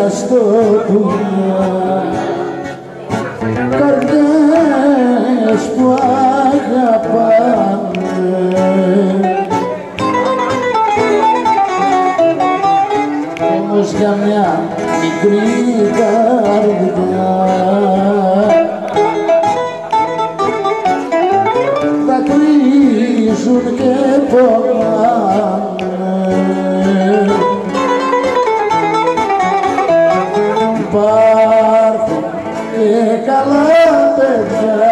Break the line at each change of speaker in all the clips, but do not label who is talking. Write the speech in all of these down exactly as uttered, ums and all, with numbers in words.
μέσα στο πουλιά, καρδιές που αγαπάνε, όμως για μια μικρή καρδιά δακρύζουν και πονάνε. Υπάρχουν και καλά παιδιά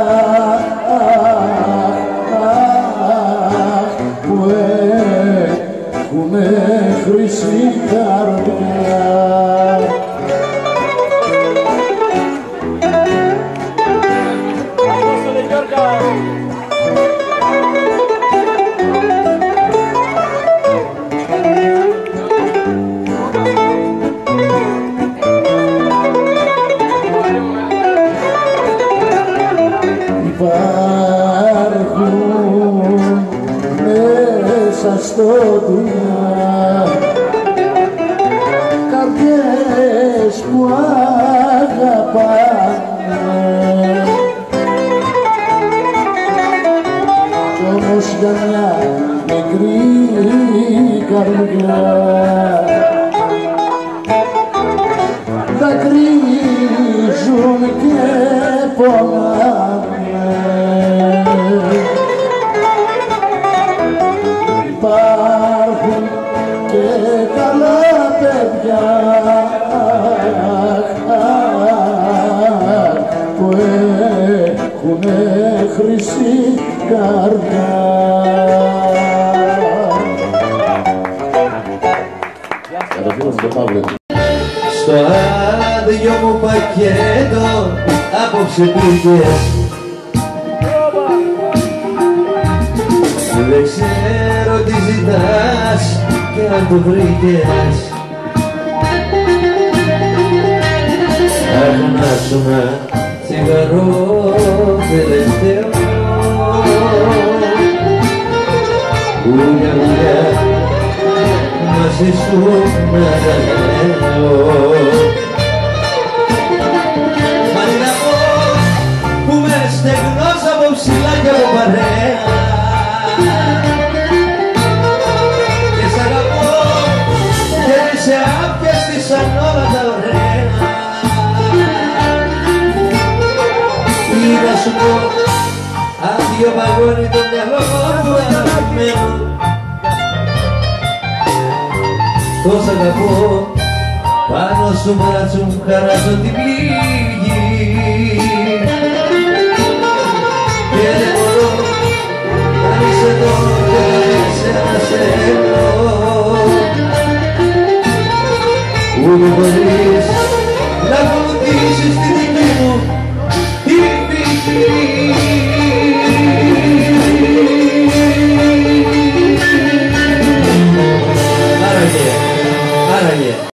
που έχουνε χρυσή καρδιά. Υπάρχουν μέσα στο δουλειά καρδιές που αγαπάνε, κι όμως για μια μικρή καρδιά δακρύζουν και πονάνε. Υπάρχουν και καλά παιδιά που έχουνε χρυσή καρδιά.
Στο άδειο μου πακέτο απόψε πήγες, δεν ξέρω τι ζητάς και αν το βρήκες. Αγνάσουνα τσιγαρό τελευταίο ούλια ούλια μαζί σου να αναμένω. Μα τι να πω που με στεγνός από ψηλά και από παρέα και σ' αγαπώ και είσαι άπιαστη σαν όλα τα ωραία. Ή να σου πω άδειο βαγόνι το μυαλό μου αγαπημένο, τόσα αγαπώ πάνω σου μπράτσου μου χαράζω την πληγή και δεν μπορώ να είσαι εδώ και να ξένα σε εννοώ, ούτε μπορείς να ακολουθήσεις τη δική μου την πηγή.